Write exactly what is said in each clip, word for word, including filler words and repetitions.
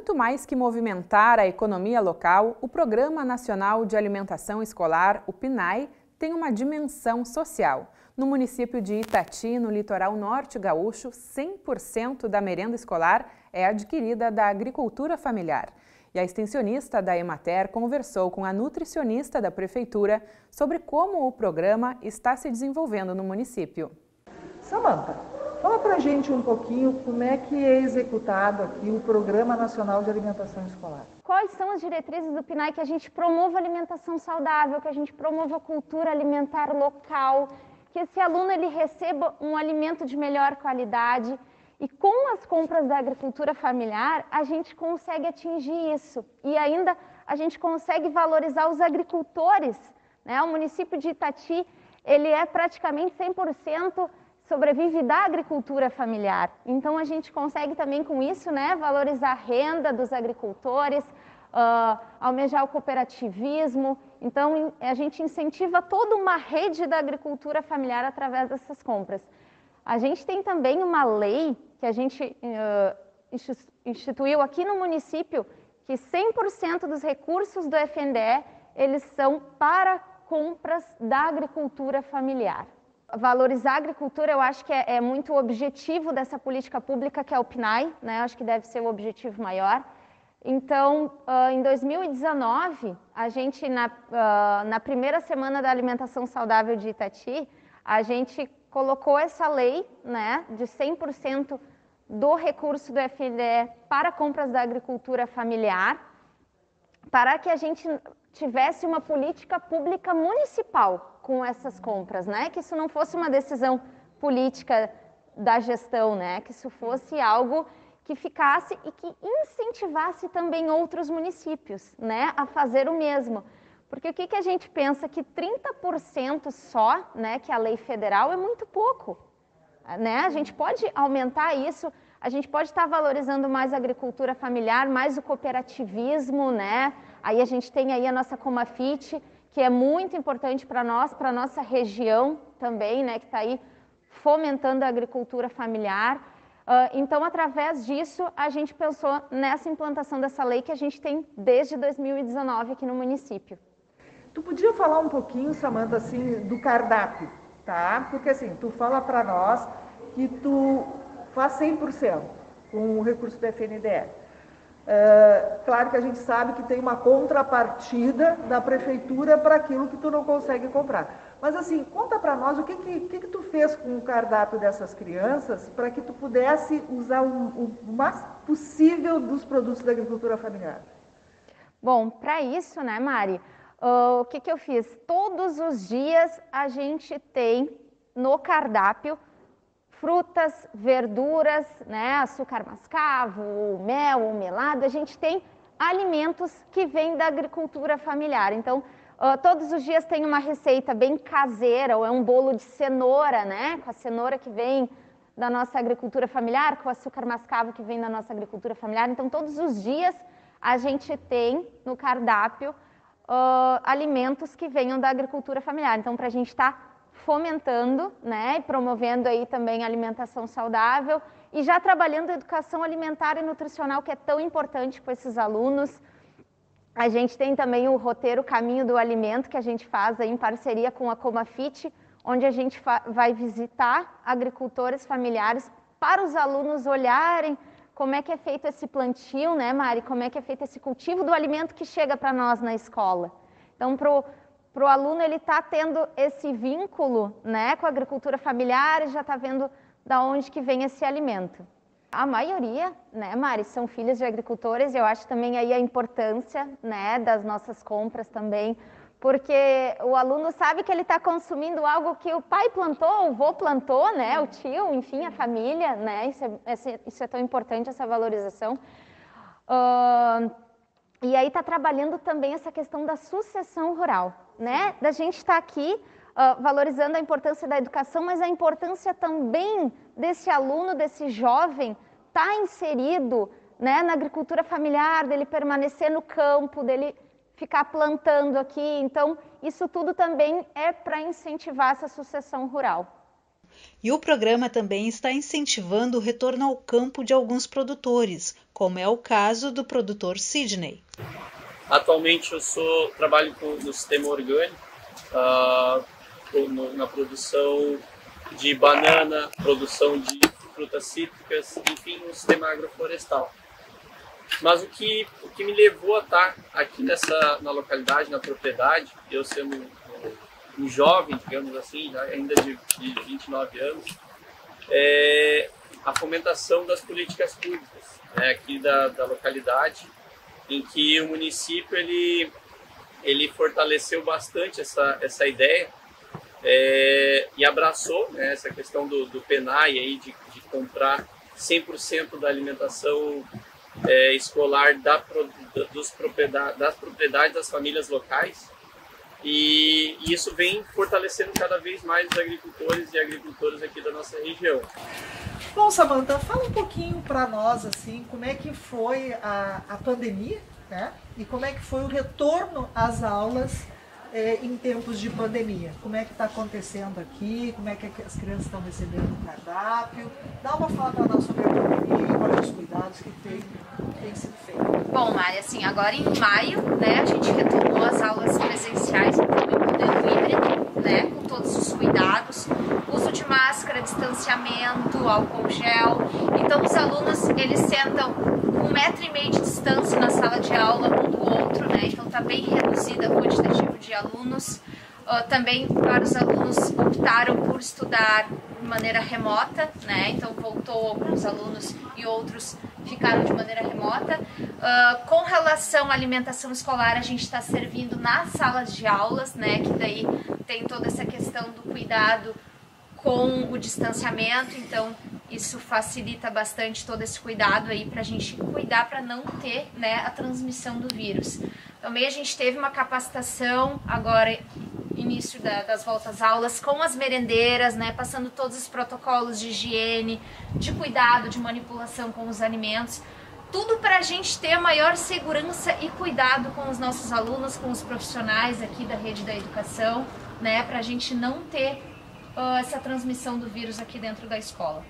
Muito mais que movimentar a economia local, o Programa Nacional de Alimentação Escolar, o PNAE, tem uma dimensão social. No município de Itati, no litoral norte gaúcho, cem por cento da merenda escolar é adquirida da agricultura familiar. E a extensionista da Emater conversou com a nutricionista da prefeitura sobre como o programa está se desenvolvendo no município. Samanta, fala pra gente um pouquinho como é que é executado aqui o Programa Nacional de Alimentação Escolar. Quais são as diretrizes do PNAE que a gente promova a alimentação saudável, que a gente promova a cultura alimentar local, que esse aluno ele receba um alimento de melhor qualidade. E com as compras da agricultura familiar, a gente consegue atingir isso. E ainda a gente consegue valorizar os agricultores, né? O município de Itati, ele é praticamente cem por cento sobrevive da agricultura familiar. Então a gente consegue também com isso, né, valorizar a renda dos agricultores, uh, almejar o cooperativismo. Então a gente incentiva toda uma rede da agricultura familiar através dessas compras. A gente tem também uma lei que a gente uh, instituiu aqui no município, que cem por cento dos recursos do F N D E, eles são para compras da agricultura familiar. Valorizar a agricultura, eu acho que é, é muito o objetivo dessa política pública, que é o PNAE, né? Acho que deve ser o objetivo maior. Então, uh, em dois mil e dezenove, a gente, na, uh, na primeira semana da alimentação saudável de Itati, a gente colocou essa lei, né, de cem por cento do recurso do F N D E para compras da agricultura familiar, para que a gente tivesse uma política pública municipal com essas compras, né? Que isso não fosse uma decisão política da gestão, né? Que isso fosse algo que ficasse e que incentivasse também outros municípios, né, a fazer o mesmo. Porque o que, que a gente pensa? Que trinta por cento só, né, que a lei federal é muito pouco, né? A gente pode aumentar isso, a gente pode estar valorizando mais a agricultura familiar, mais o cooperativismo, né? Aí a gente tem aí a nossa Comafit, que é muito importante para nós, para a nossa região também, né, que está aí fomentando a agricultura familiar. Uh, então, através disso, a gente pensou nessa implantação dessa lei que a gente tem desde dois mil e dezenove aqui no município. Tu podia falar um pouquinho, Samanta, assim, do cardápio, tá? Porque assim, tu fala para nós que tu faz cem por cento com o recurso do F N D E. Uh, claro que a gente sabe que tem uma contrapartida da prefeitura para aquilo que tu não consegue comprar. Mas assim, conta para nós o que que, que que tu fez com o cardápio dessas crianças para que tu pudesse usar o, o mais possível dos produtos da agricultura familiar. Bom, para isso, né, Mari, uh, o que que eu fiz? Todos os dias a gente tem no cardápio frutas, verduras, né, açúcar mascavo, mel, o melado, a gente tem alimentos que vêm da agricultura familiar. Então, uh, todos os dias tem uma receita bem caseira, ou é um bolo de cenoura, né, com a cenoura que vem da nossa agricultura familiar, com o açúcar mascavo que vem da nossa agricultura familiar. Então, todos os dias a gente tem no cardápio uh, alimentos que venham da agricultura familiar. Então, para a gente estar tá fomentando, né, e promovendo aí também a alimentação saudável e já trabalhando a educação alimentar e nutricional, que é tão importante para esses alunos. A gente tem também o roteiro Caminho do Alimento, que a gente faz aí em parceria com a Comafit, onde a gente vai visitar agricultores familiares para os alunos olharem como é que é feito esse plantio, né, Mari? Como é que é feito esse cultivo do alimento que chega para nós na escola. Então, pro Para o aluno, ele está tendo esse vínculo, né, com a agricultura familiar e já está vendo da onde que vem esse alimento. A maioria, né, Mari, são filhos de agricultores, e eu acho também aí a importância, né, das nossas compras também, porque o aluno sabe que ele está consumindo algo que o pai plantou, o vô plantou, né, o tio, enfim, a família, né, isso é, isso é tão importante, essa valorização. Uh, E aí está trabalhando também essa questão da sucessão rural, né? Da gente estar tá aqui uh, valorizando a importância da educação, mas a importância também desse aluno, desse jovem, estar tá inserido, né, na agricultura familiar, dele permanecer no campo, dele ficar plantando aqui. Então, isso tudo também é para incentivar essa sucessão rural. E o programa também está incentivando o retorno ao campo de alguns produtores, como é o caso do produtor Sidney. Atualmente eu sou, trabalho com, no sistema orgânico, uh, no, na produção de banana, produção de frutas cítricas, enfim, no sistema agroflorestal. Mas o que, o que me levou a estar aqui nessa, na localidade, na propriedade, eu sendo um, um jovem, digamos assim, já ainda de, de vinte e nove anos, é a fomentação das políticas públicas, né, aqui da, da localidade, em que o município ele, ele fortaleceu bastante essa, essa ideia é, e abraçou, né, essa questão do, do PENAI, aí, de, de comprar cem por cento da alimentação É, escolar da, dos propriedade, das propriedades das famílias locais, e, e isso vem fortalecendo cada vez mais os agricultores e agricultoras aqui da nossa região. Bom, Samantha, fala um pouquinho para nós assim, como é que foi a, a pandemia, né? E como é que foi o retorno às aulas é, em tempos de pandemia. Como é que está acontecendo aqui, como é que as crianças estão recebendo o cardápio. Dá uma fala para nós sobre a pandemia e quais os cuidados que tem, tem sido feito. Bom, Mari, assim, agora em maio, né, a gente retomou as aulas presenciais, então em modelo híbrido, né, com todos os cuidados, uso de máscara, distanciamento, álcool gel. Então os alunos, eles sentam um metro e meio de distância na sala de aula um do outro, né, então está bem reduzida a quantidade de alunos. Uh, também vários alunos optaram por estudar de maneira remota, né? Então voltou alguns alunos e outros ficaram de maneira remota. Uh, com relação à alimentação escolar, a gente está servindo nas salas de aulas, né? Que daí tem toda essa questão do cuidado com o distanciamento, então isso facilita bastante todo esse cuidado aí para a gente cuidar para não ter, né, a transmissão do vírus. Também a gente teve uma capacitação agora início da, das voltas às aulas com as merendeiras, né, passando todos os protocolos de higiene, de cuidado, de manipulação com os alimentos, tudo para a gente ter maior segurança e cuidado com os nossos alunos, com os profissionais aqui da rede da educação, né, para a gente não ter uh, essa transmissão do vírus aqui dentro da escola.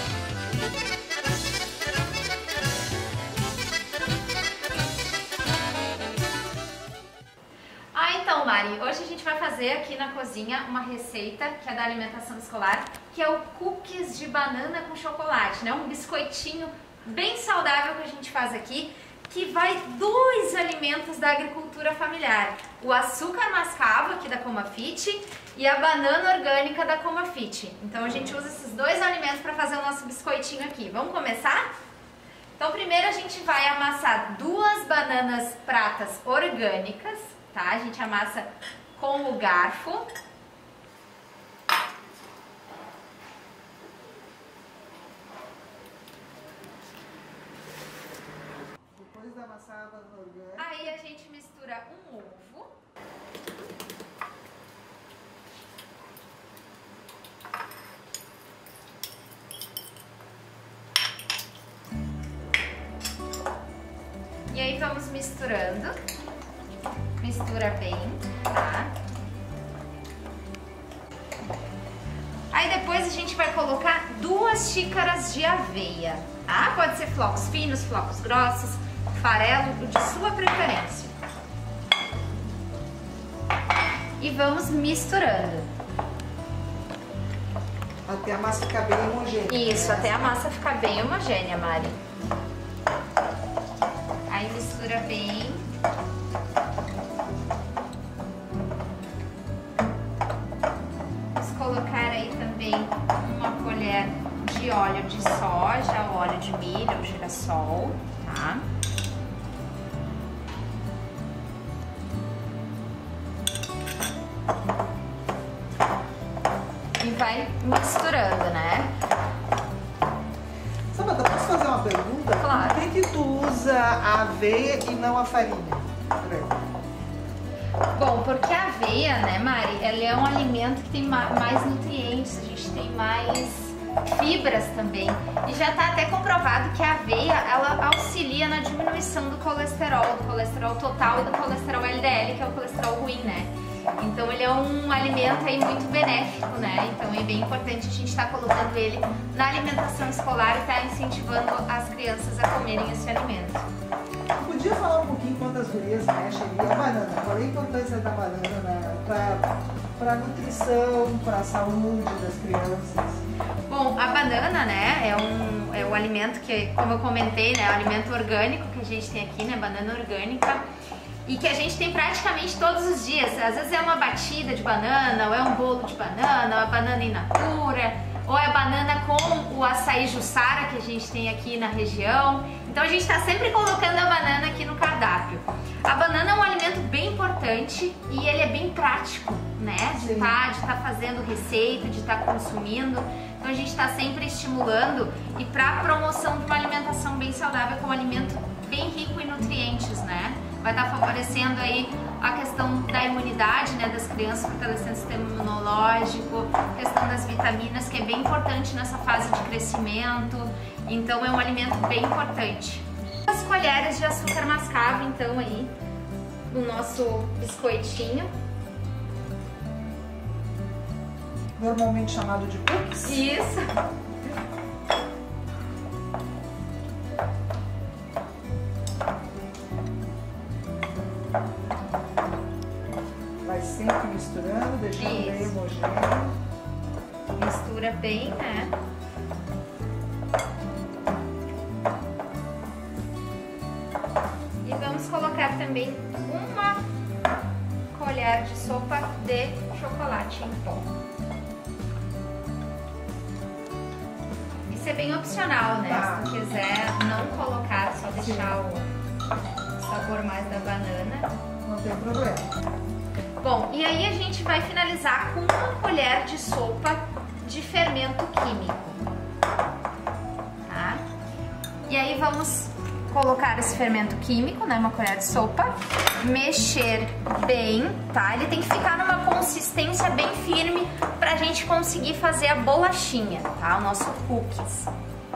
Então, Mari, hoje a gente vai fazer aqui na cozinha uma receita que é da alimentação escolar, que é o cookies de banana com chocolate, né? Um biscoitinho bem saudável que a gente faz aqui, que vai dois alimentos da agricultura familiar. O açúcar mascavo aqui da Comafit e a banana orgânica da Comafit. Então a gente usa esses dois alimentos para fazer o nosso biscoitinho aqui. Vamos começar? Então primeiro a gente vai amassar duas bananas pratas orgânicas. Tá? A gente amassa com o garfo. Depois da amassada orgânica. Aí a gente mistura um ovo. E aí vamos misturando. Mistura bem, tá? Aí depois a gente vai colocar duas xícaras de aveia, tá? Pode ser flocos finos, flocos grossos, farelo, de sua preferência. E vamos misturando. Até a massa ficar bem homogênea. Isso, até a massa ficar bem homogênea, Mari. Aí mistura bem. Colocar aí também uma colher de óleo de soja, óleo de milho ou girassol, tá? E vai misturando, né? Samantha, posso fazer uma pergunta? Claro. Por que que tu usa a aveia e não a farinha? Bom, porque a aveia, né, Mari, ela é um alimento que tem mais nutrientes, a gente tem mais fibras também. E já está até comprovado que a aveia, ela auxilia na diminuição do colesterol, do colesterol total e do colesterol L D L, que é o colesterol ruim, né? Então ele é um alimento aí muito benéfico, né? Então é bem importante a gente estar colocando ele na alimentação escolar e estar incentivando as crianças a comerem esse alimento. Podia falar um pouquinho quantas gurias mexem ali a banana? Qual é a importância da banana né? para a nutrição, para a saúde das crianças? Bom, a banana, né, é um, é um alimento que, como eu comentei, né, é um alimento orgânico que a gente tem aqui, né, banana orgânica, e que a gente tem praticamente todos os dias. Às vezes é uma batida de banana, ou é um bolo de banana, ou é banana in natura, ou é banana com o açaí Jussara que a gente tem aqui na região. Então a gente está sempre colocando a banana aqui no cardápio. A banana é um alimento bem importante e ele é bem prático, né? De estar de tá fazendo receita, de estar tá consumindo. Então a gente está sempre estimulando e para a promoção de uma alimentação bem saudável, com um alimento bem rico em nutrientes, né? Vai estar tá favorecendo aí a questão da imunidade, né, das crianças, fortalecendo o sistema imunológico, a questão das vitaminas, que é bem importante nessa fase de crescimento. Então é um alimento bem importante. As colheres de açúcar mascavo, então, aí no nosso biscoitinho. Normalmente chamado de cookies. Isso. Vai sempre misturando, deixando Isso. bem homogêneo. Mistura bem, né? E vamos colocar também uma colher de sopa de chocolate em pó. Isso é bem opcional, né? Tá. Se tu quiser não colocar, só deixar o sabor mais da banana. Não tem problema. Bom, e aí a gente vai finalizar com uma colher de sopa de fermento químico, tá? E aí vamos colocar esse fermento químico, né, uma colher de sopa, mexer bem, tá? Ele tem que ficar numa consistência bem firme pra gente conseguir fazer a bolachinha, tá? O nosso cookies.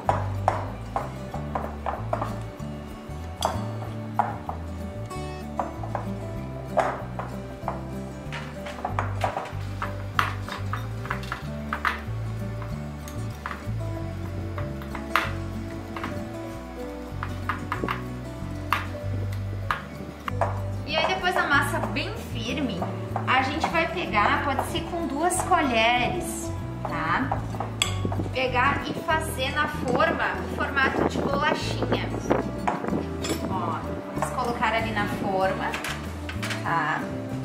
Bem firme, a gente vai pegar, pode ser com duas colheres, tá? Pegar e fazer na forma, o formato de bolachinha. Ó, vamos colocar ali na forma, tá?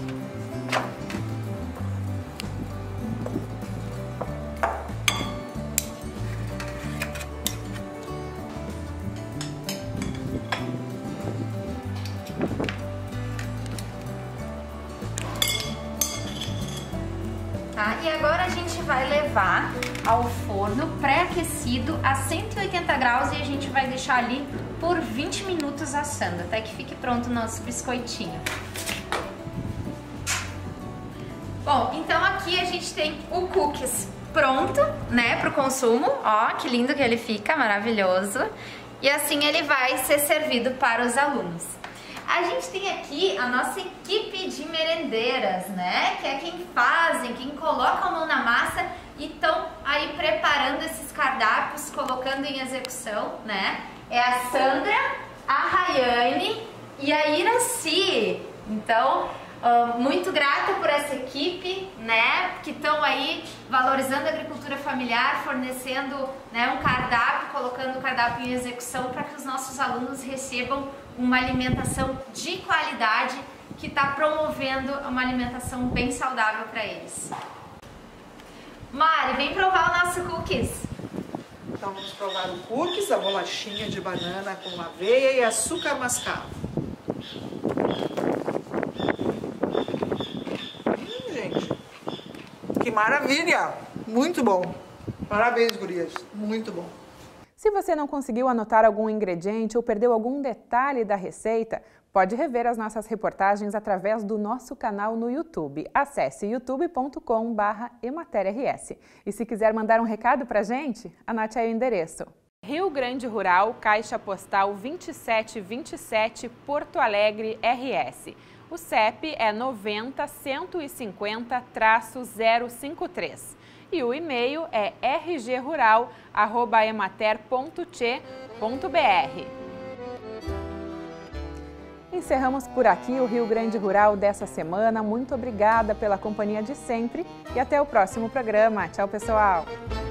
Tá? E agora a gente vai levar ao forno pré-aquecido a cento e oitenta graus e a gente vai deixar ali por vinte minutos assando, até que fique pronto o nosso biscoitinho. Bom, então aqui a gente tem o cookies pronto, né, para o consumo. Ó, que lindo que ele fica, maravilhoso. E assim ele vai ser servido para os alunos. A gente tem aqui a nossa equipe de merendeiras, né? Que é quem fazem, quem coloca a mão na massa e estão aí preparando esses cardápios, colocando em execução, né? É a Sandra, a Rayane e a Iraci. Então, uh, muito grata por essa equipe, né? Que estão aí valorizando a agricultura familiar, fornecendo, né, um cardápio, colocando o cardápio em execução para que os nossos alunos recebam uma alimentação de qualidade que está promovendo uma alimentação bem saudável para eles. Mari, vem provar o nosso cookies. Então vamos provar o cookies, a bolachinha de banana com aveia e açúcar mascavo. Hum, gente, que maravilha! Muito bom! Parabéns, gurias, muito bom! Se você não conseguiu anotar algum ingrediente ou perdeu algum detalhe da receita, pode rever as nossas reportagens através do nosso canal no YouTube. Acesse youtube ponto com barra emater R S. E se quiser mandar um recado pra gente, anote aí o endereço. Rio Grande Rural, Caixa Postal vinte e sete vinte e sete, Porto Alegre, R S. O C E P é noventa, cento e cinquenta, zero cinco três. E o e-mail é r g rural arroba emater ponto tche ponto b r. Encerramos por aqui o Rio Grande Rural dessa semana. Muito obrigada pela companhia de sempre e até o próximo programa. Tchau, pessoal!